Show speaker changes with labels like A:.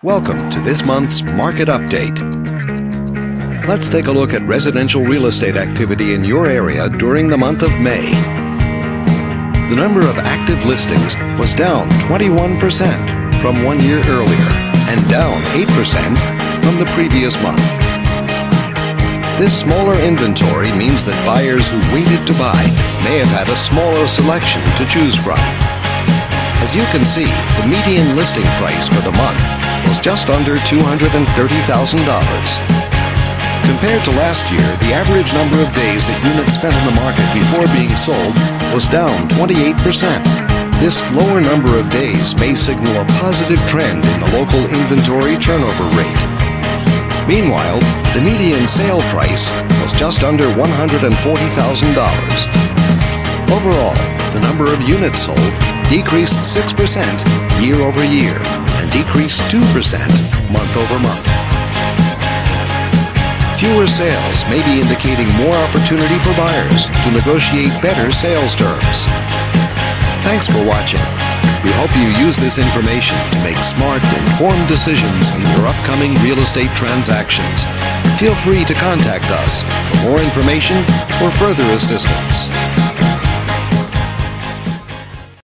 A: Welcome to this month's Market Update. Let's take a look at residential real estate activity in your area during the month of May. The number of active listings was down 21% from 1 year earlier and down 8% from the previous month. This smaller inventory means that buyers who waited to buy may have had a smaller selection to choose from. As you can see, the median listing price for the month was just under $230,000. Compared to last year, the average number of days that units spent on the market before being sold was down 28%. This lower number of days may signal a positive trend in the local inventory turnover rate. Meanwhile, the median sale price was just under $140,000. Overall, the number of units sold decreased 6% year over year and decreased 2% month over month. Fewer sales may be indicating more opportunity for buyers to negotiate better sales terms. Thanks for watching. We hope you use this information to make smart, informed decisions in your upcoming real estate transactions. Feel free to contact us for more information or further assistance.